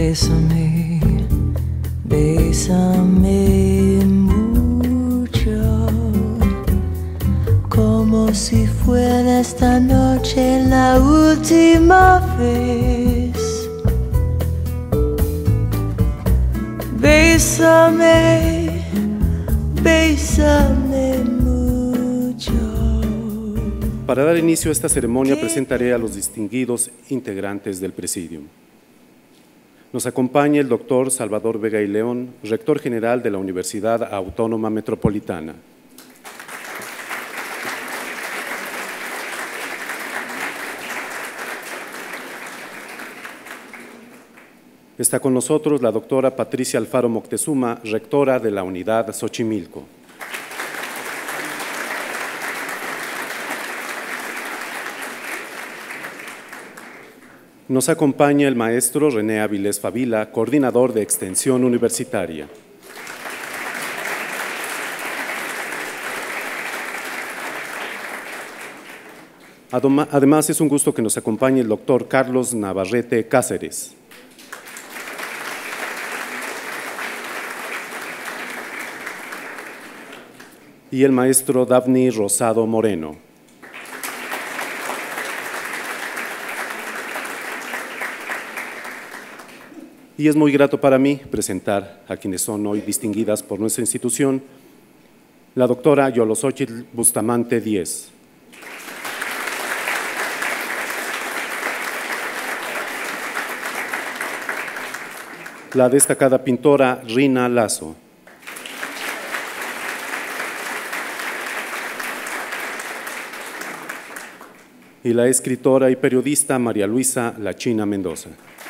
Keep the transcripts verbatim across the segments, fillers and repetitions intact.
Bésame, bésame mucho, como si fuera esta noche la última vez. Bésame, bésame mucho. Para dar inicio a esta ceremonia presentaré a los distinguidos integrantes del Presidium. Nos acompaña el doctor Salvador Vega y León, rector general de la Universidad Autónoma Metropolitana. Está con nosotros la doctora Patricia Alfaro Moctezuma, rectora de la Unidad Xochimilco. Nos acompaña el maestro René Avilés Favila, coordinador de Extensión Universitaria. Además, es un gusto que nos acompañe el doctor Carlos Navarrete Cáceres. Y el maestro Davni Rosado Moreno. Y es muy grato para mí presentar a quienes son hoy distinguidas por nuestra institución, la doctora Yolosóchitl Bustamante Díez. La destacada pintora Rina Lazo. Y la escritora y periodista María Luisa La China Mendoza.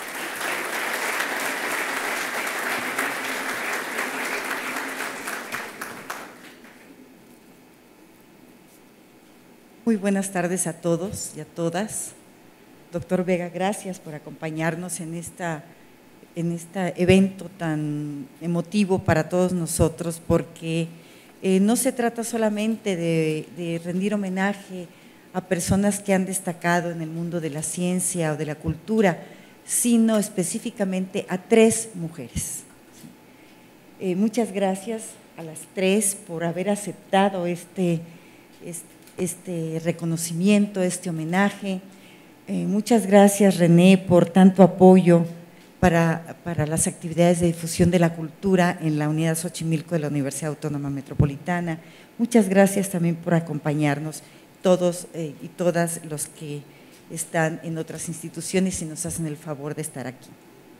Muy buenas tardes a todos y a todas. Doctor Vega, gracias por acompañarnos en, esta, en este evento tan emotivo para todos nosotros, porque eh, no se trata solamente de, de rendir homenaje a personas que han destacado en el mundo de la ciencia o de la cultura, sino específicamente a tres mujeres. Eh, muchas gracias a las tres por haber aceptado este, este este reconocimiento, este homenaje. Eh, muchas gracias, René, por tanto apoyo para, para las actividades de difusión de la cultura en la Unidad Xochimilco de la Universidad Autónoma Metropolitana. Muchas gracias también por acompañarnos, todos eh, y todas los que están en otras instituciones y nos hacen el favor de estar aquí.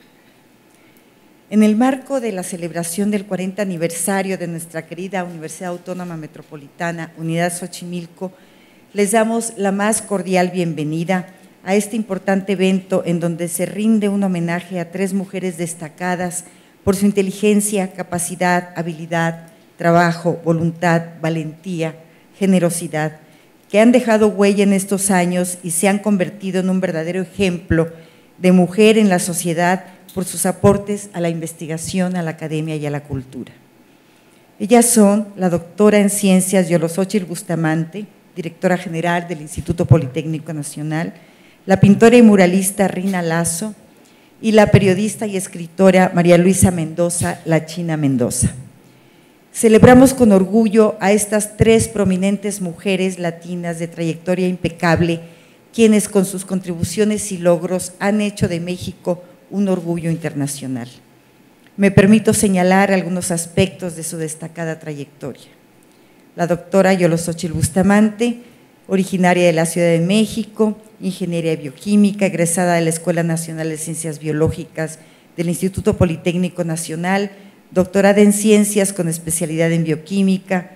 En el marco de la celebración del cuarenta aniversario de nuestra querida Universidad Autónoma Metropolitana, Unidad Xochimilco, les damos la más cordial bienvenida a este importante evento en donde se rinde un homenaje a tres mujeres destacadas por su inteligencia, capacidad, habilidad, trabajo, voluntad, valentía, generosidad, que han dejado huella en estos años y se han convertido en un verdadero ejemplo de mujer en la sociedad por sus aportes a la investigación, a la academia y a la cultura. Ellas son la doctora en Ciencias Yolosóchitl Bustamante, directora general del Instituto Politécnico Nacional, la pintora y muralista Rina Lazo y la periodista y escritora María Luisa Mendoza, La China Mendoza. Celebramos con orgullo a estas tres prominentes mujeres latinas de trayectoria impecable, quienes con sus contribuciones y logros han hecho de México un orgullo internacional. Me permito señalar algunos aspectos de su destacada trayectoria. La doctora Yolosóchitl Bustamante, originaria de la Ciudad de México, ingeniera bioquímica, egresada de la Escuela Nacional de Ciencias Biológicas del Instituto Politécnico Nacional, doctorada en Ciencias con especialidad en bioquímica,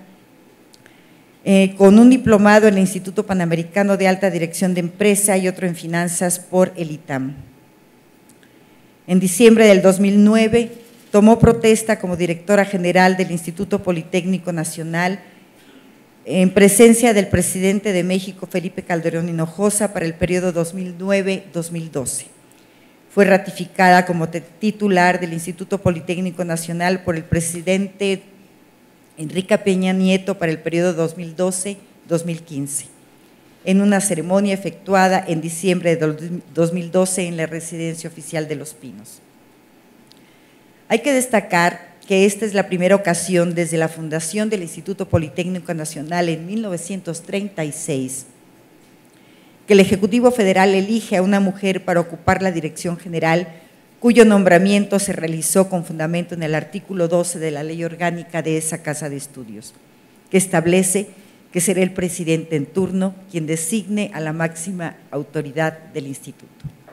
eh, con un diplomado en el Instituto Panamericano de Alta Dirección de Empresa y otro en Finanzas por el I T A M. En diciembre del dos mil nueve tomó protesta como directora general del Instituto Politécnico Nacional en presencia del presidente de México, Felipe Calderón Hinojosa, para el periodo dos mil nueve a dos mil doce. Fue ratificada como titular del Instituto Politécnico Nacional por el presidente Enrique Peña Nieto para el periodo dos mil doce a dos mil quince. En una ceremonia efectuada en diciembre de dos mil doce en la Residencia Oficial de Los Pinos. Hay que destacar que esta es la primera ocasión desde la fundación del Instituto Politécnico Nacional en mil novecientos treinta y seis que el Ejecutivo Federal elige a una mujer para ocupar la dirección general, cuyo nombramiento se realizó con fundamento en el artículo doce de la Ley Orgánica de esa Casa de Estudios, que establece que será el presidente en turno quien designe a la máxima autoridad del instituto.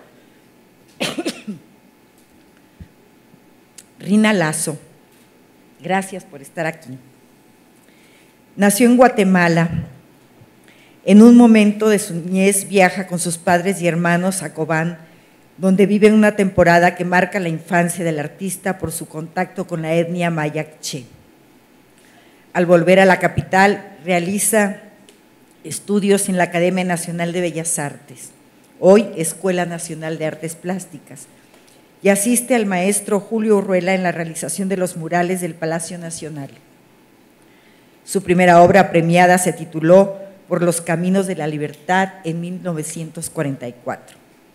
Rina Lazo, gracias por estar aquí. Nació en Guatemala. En un momento de su niñez viaja con sus padres y hermanos a Cobán, donde vive una temporada que marca la infancia del artista por su contacto con la etnia maya-ché. Al volver a la capital, realiza estudios en la Academia Nacional de Bellas Artes, hoy Escuela Nacional de Artes Plásticas, y asiste al maestro Julio Urruela en la realización de los murales del Palacio Nacional. Su primera obra premiada se tituló Por los Caminos de la Libertad en mil novecientos cuarenta y cuatro.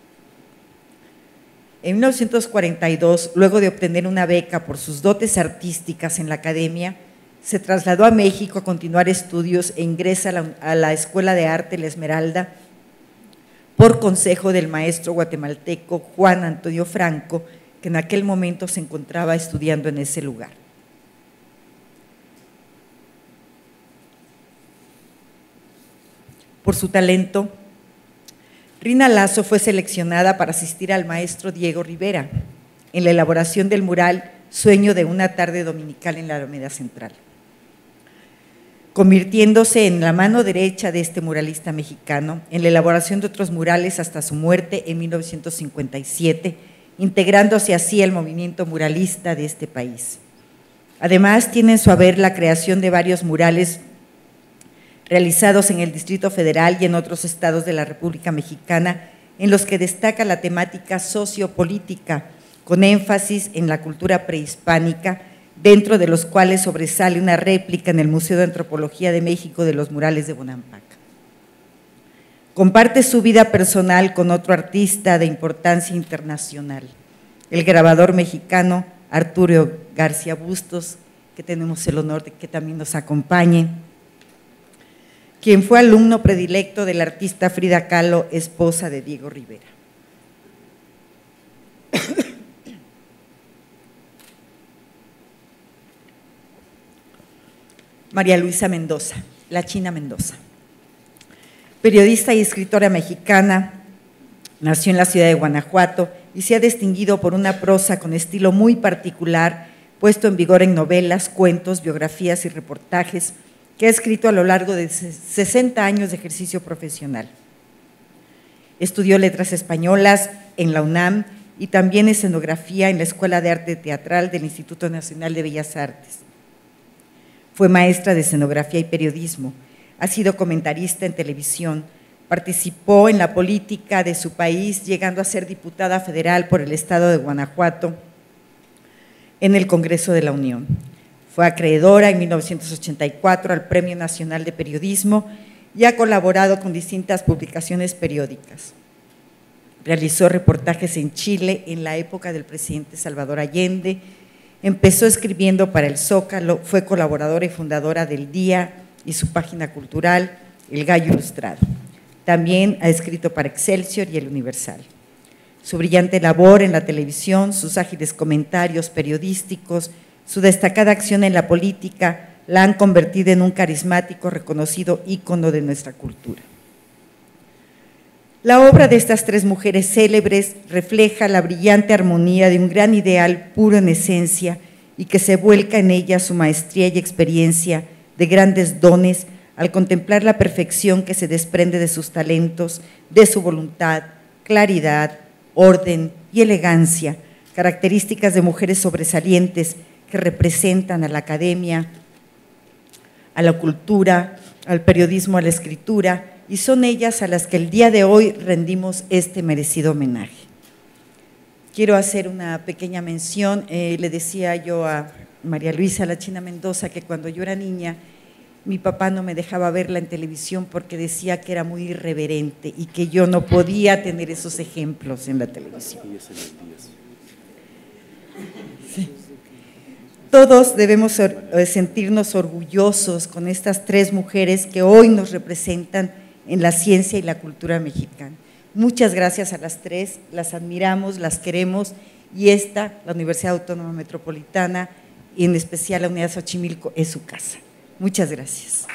En mil novecientos cuarenta y dos, luego de obtener una beca por sus dotes artísticas en la academia, se trasladó a México a continuar estudios e ingresa a la, a la Escuela de Arte La Esmeralda por consejo del maestro guatemalteco Juan Antonio Franco, que en aquel momento se encontraba estudiando en ese lugar. Por su talento, Rina Lazo fue seleccionada para asistir al maestro Diego Rivera en la elaboración del mural Sueño de una tarde dominical en la Alameda Central, convirtiéndose en la mano derecha de este muralista mexicano en la elaboración de otros murales hasta su muerte en mil novecientos cincuenta y siete, integrándose así al movimiento muralista de este país. Además, tiene en su haber la creación de varios murales realizados en el Distrito Federal y en otros estados de la República Mexicana, en los que destaca la temática sociopolítica, con énfasis en la cultura prehispánica, dentro de los cuales sobresale una réplica en el Museo de Antropología de México de los murales de Bonampak. Comparte su vida personal con otro artista de importancia internacional, el grabador mexicano Arturo García Bustos, que tenemos el honor de que también nos acompañe, quien fue alumno predilecto de la artista Frida Kahlo, esposa de Diego Rivera. María Luisa Mendoza, la China Mendoza. Periodista y escritora mexicana, nació en la ciudad de Guanajuato y se ha distinguido por una prosa con estilo muy particular, puesto en vigor en novelas, cuentos, biografías y reportajes, que ha escrito a lo largo de sesenta años de ejercicio profesional. Estudió letras españolas en la UNAM y también escenografía en la Escuela de Arte Teatral del Instituto Nacional de Bellas Artes. Fue maestra de escenografía y periodismo, ha sido comentarista en televisión, participó en la política de su país, llegando a ser diputada federal por el estado de Guanajuato en el Congreso de la Unión. Fue acreedora en mil novecientos ochenta y cuatro al Premio Nacional de Periodismo y ha colaborado con distintas publicaciones periódicas. Realizó reportajes en Chile en la época del presidente Salvador Allende, empezó escribiendo para El Zócalo, fue colaboradora y fundadora del Día y su página cultural, El Gallo Ilustrado. También ha escrito para Excelsior y El Universal. Su brillante labor en la televisión, sus ágiles comentarios periodísticos, su destacada acción en la política la han convertido en un carismático, reconocido ícono de nuestra cultura. La obra de estas tres mujeres célebres refleja la brillante armonía de un gran ideal puro en esencia y que se vuelca en ella su maestría y experiencia de grandes dones al contemplar la perfección que se desprende de sus talentos, de su voluntad, claridad, orden y elegancia, características de mujeres sobresalientes que representan a la academia, a la cultura, al periodismo, a la escritura, y son ellas a las que el día de hoy rendimos este merecido homenaje. Quiero hacer una pequeña mención, eh, le decía yo a María Luisa, la China Mendoza, que cuando yo era niña, mi papá no me dejaba verla en televisión porque decía que era muy irreverente y que yo no podía tener esos ejemplos en la televisión. Sí. Todos debemos or- sentirnos orgullosos con estas tres mujeres que hoy nos representan en la ciencia y la cultura mexicana. Muchas gracias a las tres, las admiramos, las queremos, y esta, la Universidad Autónoma Metropolitana, y en especial la Unidad Xochimilco, es su casa. Muchas gracias.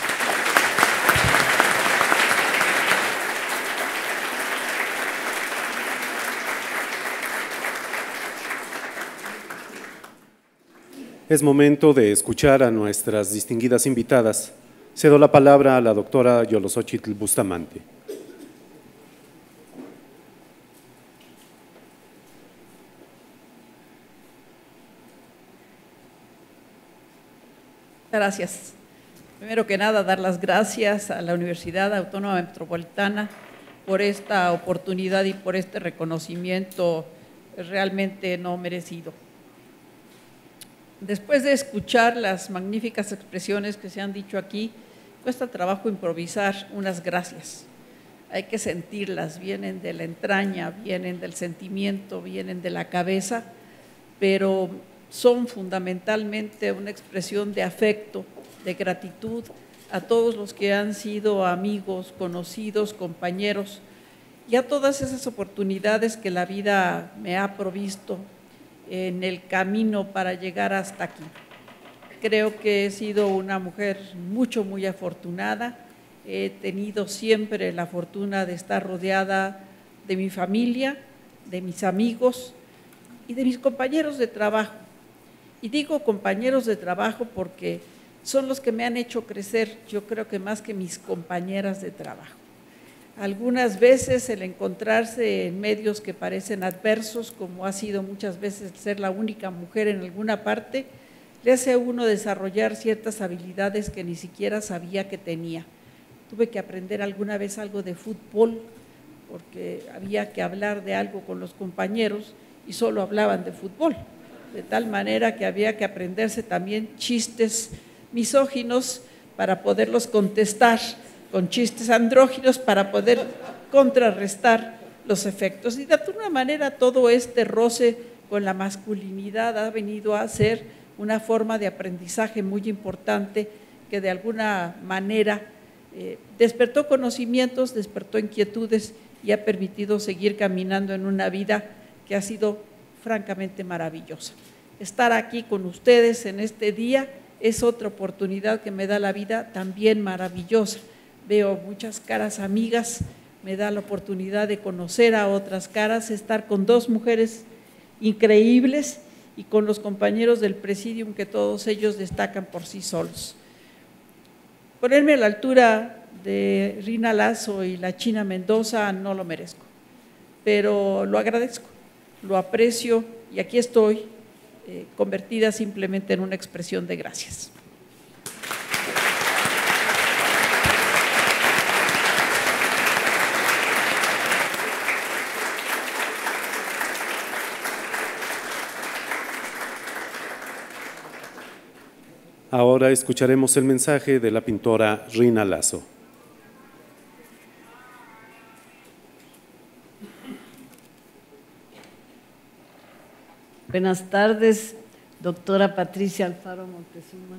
Es momento de escuchar a nuestras distinguidas invitadas. Cedo la palabra a la doctora Yolosóchitl Bustamante. Gracias. Primero que nada, dar las gracias a la Universidad Autónoma Metropolitana por esta oportunidad y por este reconocimiento realmente no merecido. Después de escuchar las magníficas expresiones que se han dicho aquí, cuesta trabajo improvisar unas gracias. Hay que sentirlas, vienen de la entraña, vienen del sentimiento, vienen de la cabeza, pero son fundamentalmente una expresión de afecto, de gratitud a todos los que han sido amigos, conocidos, compañeros, y a todas esas oportunidades que la vida me ha provisto en el camino para llegar hasta aquí. Creo que he sido una mujer mucho, muy afortunada. He tenido siempre la fortuna de estar rodeada de mi familia, de mis amigos y de mis compañeros de trabajo. Y digo compañeros de trabajo porque son los que me han hecho crecer, yo creo que más que mis compañeras de trabajo. Algunas veces el encontrarse en medios que parecen adversos, como ha sido muchas veces ser la única mujer en alguna parte, le hace a uno desarrollar ciertas habilidades que ni siquiera sabía que tenía. Tuve que aprender alguna vez algo de fútbol, porque había que hablar de algo con los compañeros y solo hablaban de fútbol, de tal manera que había que aprenderse también chistes misóginos para poderlos contestar, con chistes andróginos para poder contrarrestar los efectos. Y de alguna manera todo este roce con la masculinidad ha venido a ser una forma de aprendizaje muy importante que de alguna manera eh, despertó conocimientos, despertó inquietudes y ha permitido seguir caminando en una vida que ha sido francamente maravillosa. Estar aquí con ustedes en este día es otra oportunidad que me da la vida también maravillosa. Veo muchas caras amigas, me da la oportunidad de conocer a otras caras, estar con dos mujeres increíbles y con los compañeros del Presidium que todos ellos destacan por sí solos. Ponerme a la altura de Rina Lazo y la China Mendoza no lo merezco, pero lo agradezco, lo aprecio y aquí estoy eh, convertida simplemente en una expresión de gracias. Ahora escucharemos el mensaje de la pintora Rina Lazo. Buenas tardes, doctora Patricia Alfaro Montezuma,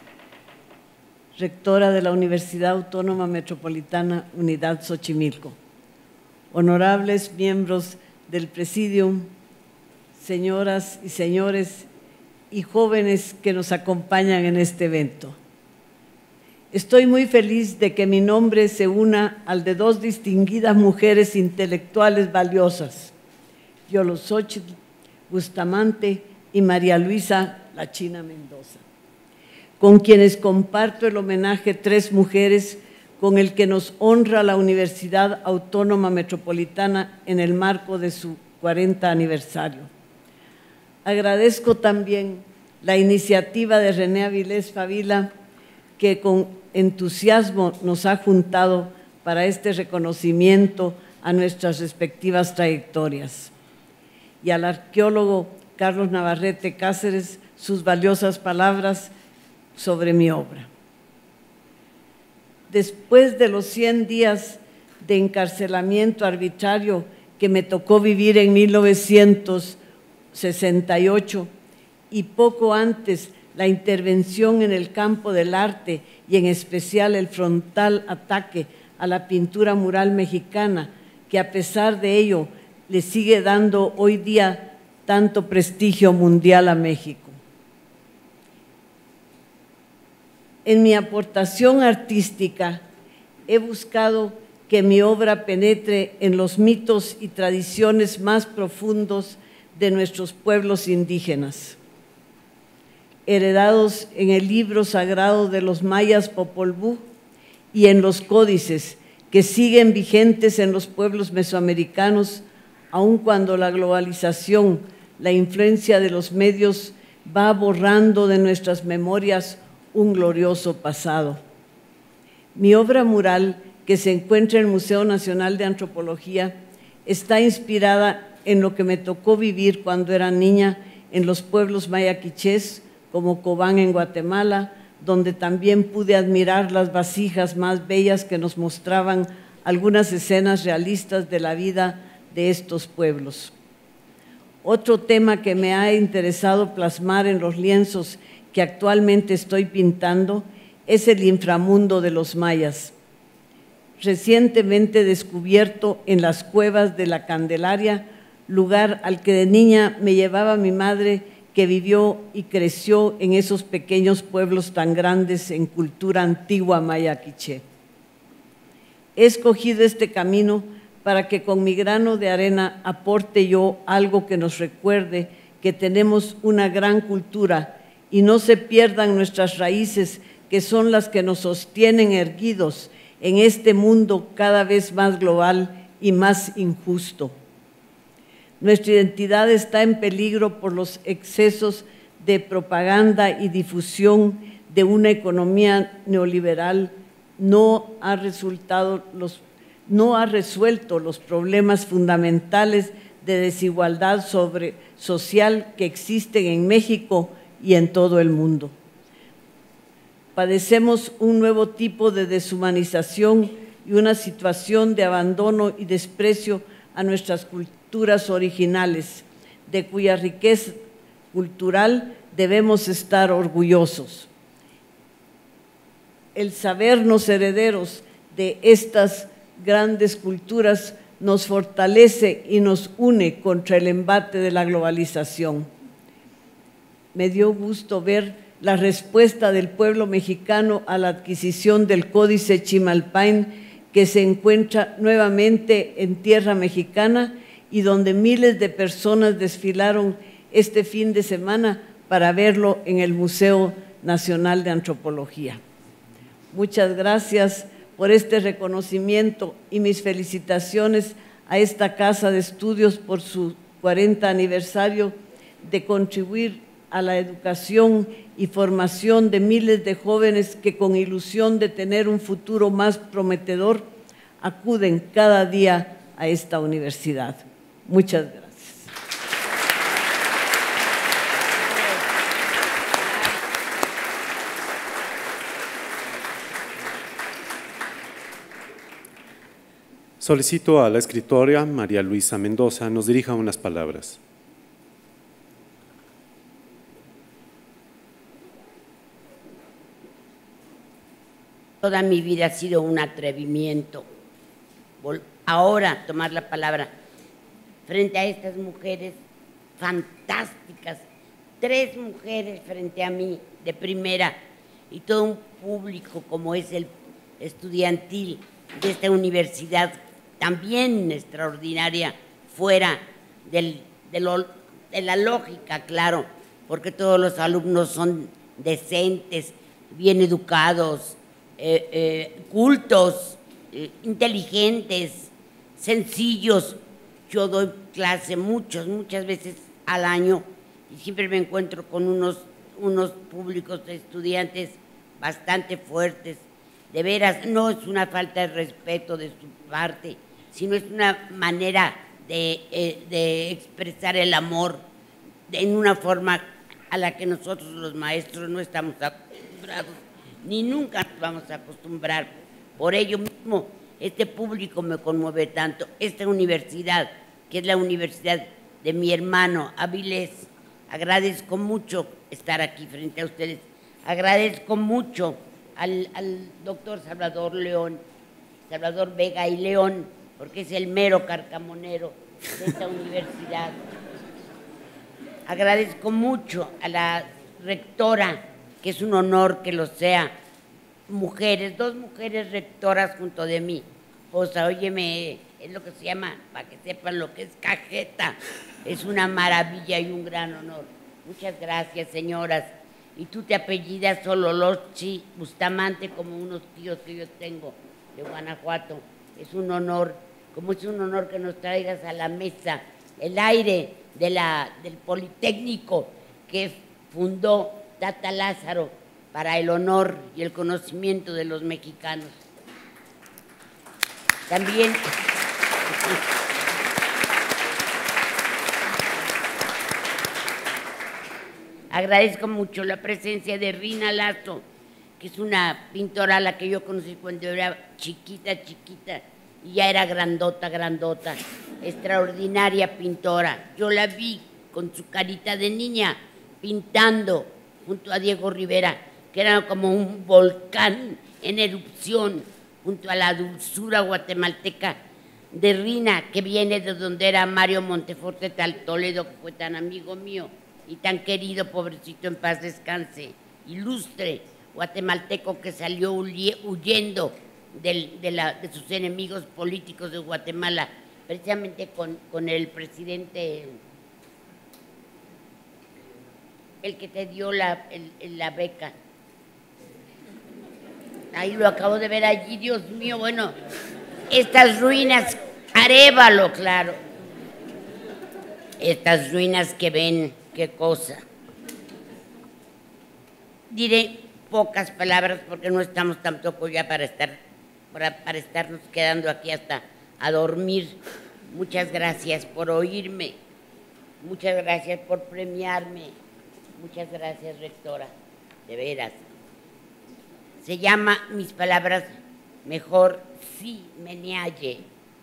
rectora de la Universidad Autónoma Metropolitana Unidad Xochimilco. Honorables miembros del Presidium, señoras y señores y jóvenes que nos acompañan en este evento. Estoy muy feliz de que mi nombre se una al de dos distinguidas mujeres intelectuales valiosas, Yolosóchitl Bustamante y María Luisa La China Mendoza, con quienes comparto el homenaje Tres Mujeres con el que nos honra la Universidad Autónoma Metropolitana en el marco de su cuarenta aniversario. Agradezco también la iniciativa de René Avilés Favila, que con entusiasmo nos ha juntado para este reconocimiento a nuestras respectivas trayectorias. Y al arqueólogo Carlos Navarrete Cáceres sus valiosas palabras sobre mi obra. Después de los cien días de encarcelamiento arbitrario que me tocó vivir en mil novecientos sesenta y ocho y poco antes la intervención en el campo del arte y en especial el frontal ataque a la pintura mural mexicana, que a pesar de ello le sigue dando hoy día tanto prestigio mundial a México. En mi aportación artística he buscado que mi obra penetre en los mitos y tradiciones más profundos de nuestros pueblos indígenas, heredados en el libro sagrado de los mayas Popol Vuh y en los códices que siguen vigentes en los pueblos mesoamericanos, aun cuando la globalización, la influencia de los medios va borrando de nuestras memorias un glorioso pasado. Mi obra mural, que se encuentra en el Museo Nacional de Antropología, está inspirada en lo que me tocó vivir cuando era niña en los pueblos maya quichés, como Cobán en Guatemala, donde también pude admirar las vasijas más bellas que nos mostraban algunas escenas realistas de la vida de estos pueblos. Otro tema que me ha interesado plasmar en los lienzos que actualmente estoy pintando es el inframundo de los mayas, recientemente descubierto en las cuevas de la Candelaria, lugar al que de niña me llevaba mi madre, que vivió y creció en esos pequeños pueblos tan grandes en cultura antigua maya quiché. He escogido este camino para que con mi grano de arena aporte yo algo que nos recuerde que tenemos una gran cultura y no se pierdan nuestras raíces, que son las que nos sostienen erguidos en este mundo cada vez más global y más injusto. Nuestra identidad está en peligro por los excesos de propaganda y difusión de una economía neoliberal. No ha, resultado los, no ha resuelto los problemas fundamentales de desigualdad sobre, social que existen en México y en todo el mundo. Padecemos un nuevo tipo de deshumanización y una situación de abandono y desprecio a nuestras culturas originales, de cuya riqueza cultural debemos estar orgullosos. El sabernos herederos de estas grandes culturas nos fortalece y nos une contra el embate de la globalización. Me dio gusto ver la respuesta del pueblo mexicano a la adquisición del Códice Chimalpain, que se encuentra nuevamente en tierra mexicana y donde miles de personas desfilaron este fin de semana para verlo en el Museo Nacional de Antropología. Muchas gracias por este reconocimiento y mis felicitaciones a esta Casa de Estudios por su cuarenta aniversario de contribuir a la educación y formación de miles de jóvenes que con ilusión de tener un futuro más prometedor acuden cada día a esta universidad. Muchas gracias. Solicito a la escritora María Luisa Mendoza nos dirija unas palabras. Toda mi vida ha sido un atrevimiento. Ahora tomar la palabra frente a estas mujeres fantásticas, tres mujeres frente a mí de primera y todo un público como es el estudiantil de esta universidad también extraordinaria, fuera del, de, lo, de la lógica, claro, porque todos los alumnos son decentes, bien educados, eh, eh, cultos, eh, inteligentes, sencillos. Yo doy clase muchos, muchas veces al año y siempre me encuentro con unos, unos públicos de estudiantes bastante fuertes. De veras, no es una falta de respeto de su parte, sino es una manera de, eh, de expresar el amor de, en una forma a la que nosotros los maestros no estamos acostumbrados, ni nunca nos vamos a acostumbrar. Por ello mismo, este público me conmueve tanto. Esta universidad, que es la universidad de mi hermano Avilés, agradezco mucho estar aquí frente a ustedes, agradezco mucho al, al doctor Salvador León, Salvador Vega y León, porque es el mero carcamonero de esta universidad. Agradezco mucho a la rectora, que es un honor que lo sea, mujeres, dos mujeres rectoras junto de mí. Pues, óyeme, es lo que se llama, para que sepan lo que es cajeta, es una maravilla y un gran honor. Muchas gracias, señoras. Y tú te apellidas Sololochi Bustamante, como unos tíos que yo tengo de Guanajuato. Es un honor, como es un honor que nos traigas a la mesa el aire de la, del Politécnico que fundó Tata Lázaro para el honor y el conocimiento de los mexicanos. También agradezco mucho la presencia de Rina Lazo, que es una pintora a la que yo conocí cuando era chiquita, chiquita, y ya era grandota, grandota, extraordinaria pintora. Yo la vi con su carita de niña pintando junto a Diego Rivera, que era como un volcán en erupción, junto a la dulzura guatemalteca de Rina, que viene de donde era Mario Monteforte Tal Toledo, que fue tan amigo mío y tan querido, pobrecito, en paz descanse, ilustre guatemalteco que salió huyendo del, de, la, de sus enemigos políticos de Guatemala, precisamente con, con el presidente, el que te dio la, el, la beca. Ahí lo acabo de ver allí, Dios mío, bueno, estas ruinas, Arévalo, claro, estas ruinas que ven, qué cosa. Diré pocas palabras porque no estamos tampoco ya para estar, para, para estarnos quedando aquí hasta a dormir. Muchas gracias por oírme, muchas gracias por premiarme, muchas gracias, rectora, de veras. Se llama Mis palabras mejor sí Menealle.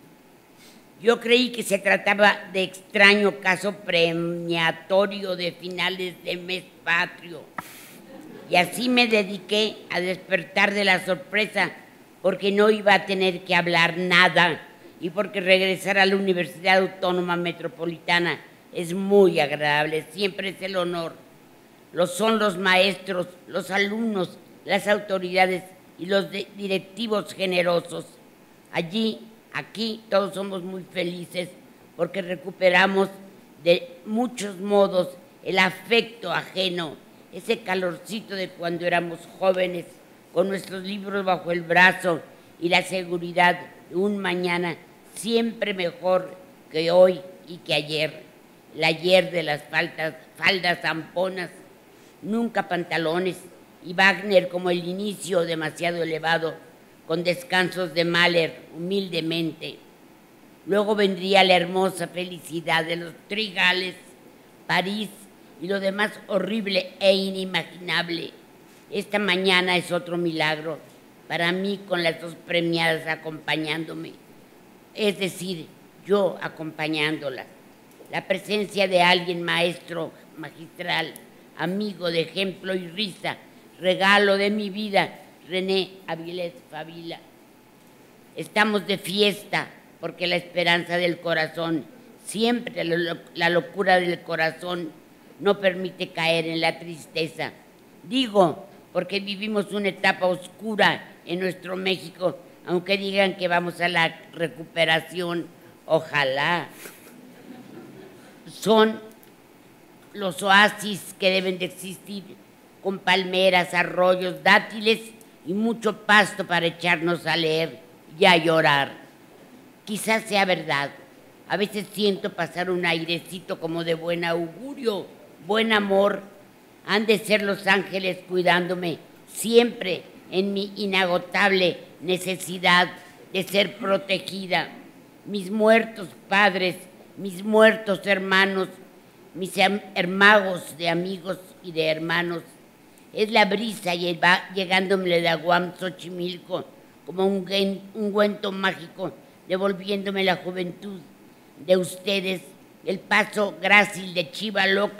Yo creí que se trataba de extraño caso premiatorio de finales de mes patrio. Y así me dediqué a despertar de la sorpresa, porque no iba a tener que hablar nada y porque regresar a la Universidad Autónoma Metropolitana es muy agradable, siempre es el honor. Lo son los maestros, los alumnos, las autoridades y los directivos generosos. Allí, aquí, todos somos muy felices porque recuperamos de muchos modos el afecto ajeno, ese calorcito de cuando éramos jóvenes, con nuestros libros bajo el brazo y la seguridad de un mañana siempre mejor que hoy y que ayer. El ayer de las faldas, faldas zamponas, nunca pantalones, y Wagner como el inicio demasiado elevado, con descansos de Mahler humildemente. Luego vendría la hermosa felicidad de los trigales, París y lo demás horrible e inimaginable. Esta mañana es otro milagro para mí, con las dos premiadas acompañándome, es decir, yo acompañándolas. La presencia de alguien maestro, magistral, amigo de ejemplo y risa, regalo de mi vida, René Avilés Favila. Estamos de fiesta porque la esperanza del corazón, siempre la locura del corazón, no permite caer en la tristeza. Digo, porque vivimos una etapa oscura en nuestro México, aunque digan que vamos a la recuperación, ojalá. Son los oasis que deben de existir, con palmeras, arroyos, dátiles y mucho pasto para echarnos a leer y a llorar. Quizás sea verdad, a veces siento pasar un airecito como de buen augurio, buen amor. Han de ser los ángeles cuidándome siempre en mi inagotable necesidad de ser protegida. Mis muertos padres, mis muertos hermanos, mis hermagos de amigos y de hermanos. Es la brisa y el va llegándome de Aguam, Xochimilco, como un ungüento mágico, devolviéndome la juventud de ustedes, el paso grácil de chiva loca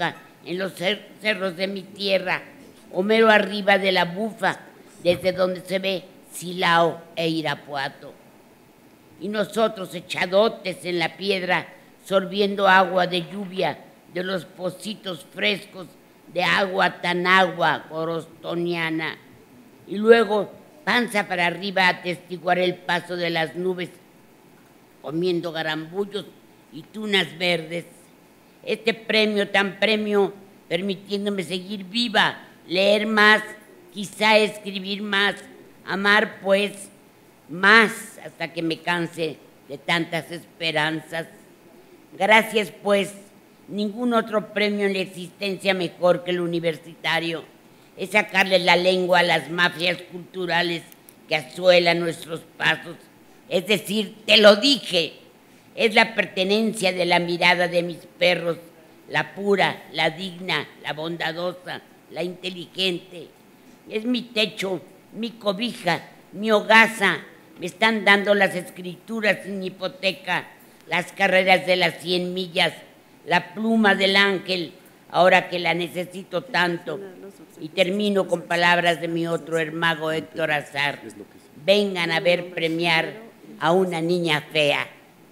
en los cer cerros de mi tierra, o mero arriba de la Bufa, desde donde se ve Silao e Irapuato. Y nosotros echadotes en la piedra, sorbiendo agua de lluvia de los pocitos frescos de agua Tanagua corostoniana. Y luego, panza para arriba, atestiguar el paso de las nubes, comiendo garambullos y tunas verdes. Este premio tan premio, permitiéndome seguir viva, leer más, quizá escribir más, amar pues más hasta que me canse de tantas esperanzas. Gracias pues, ningún otro premio en la existencia mejor que el universitario. Es sacarle la lengua a las mafias culturales que asuelan nuestros pasos. Es decir, te lo dije, es la pertenencia de la mirada de mis perros, la pura, la digna, la bondadosa, la inteligente. Es mi techo, mi cobija, mi hogaza. Me están dando las escrituras sin hipoteca, las carreras de las cien millas, la pluma del ángel, ahora que la necesito tanto. Y termino con palabras de mi otro hermano Héctor Azar. Vengan a ver premiar a una niña fea.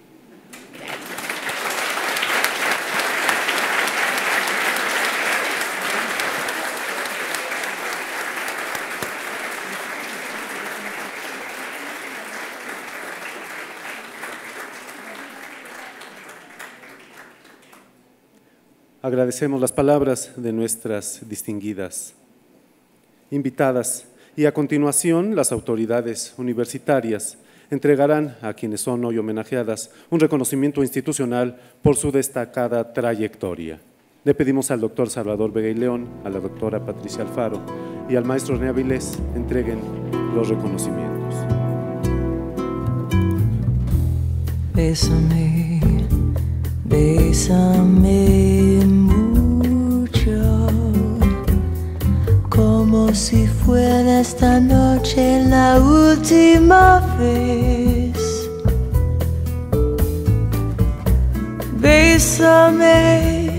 Agradecemos las palabras de nuestras distinguidas invitadas y a continuación las autoridades universitarias entregarán a quienes son hoy homenajeadas un reconocimiento institucional por su destacada trayectoria. Le pedimos al doctor Salvador Vega y León, a la doctora Patricia Alfaro y al maestro René Avilés entreguen los reconocimientos. Bésame, bésame mucho, como si fuera esta noche la última vez. Bésame,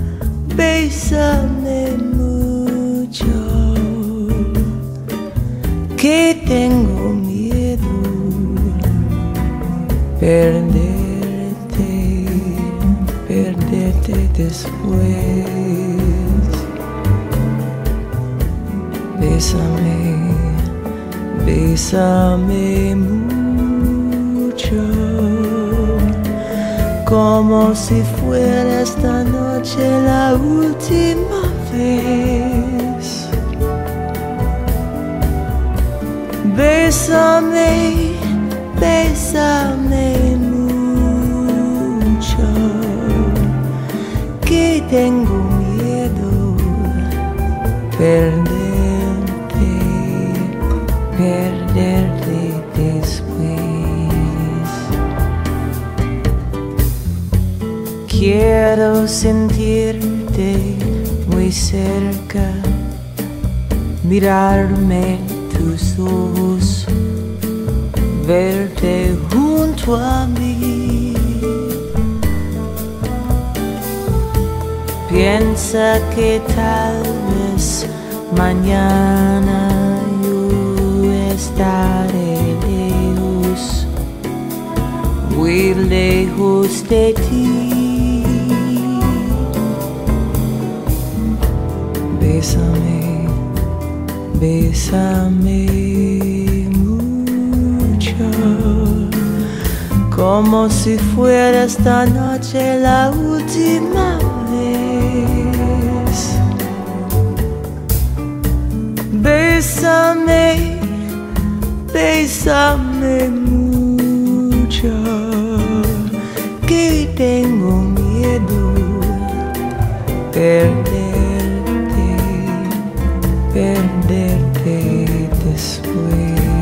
bésame mucho, que tengo miedo perderte, perderte después. Bésame, bésame mucho, como si fuera esta noche la última vez. Bésame, bésame mucho, que tengo miedo perderte, perderte después. Quiero sentirte muy cerca, mirarme tus ojos, verte junto a mí. Piensa que tal vez mañana yo estaré lejos, muy lejos de ti. Bésame, bésame mucho, como si fuera esta noche la última vez. Bésame, bésame mucho, que tengo miedo perderte, perderte después.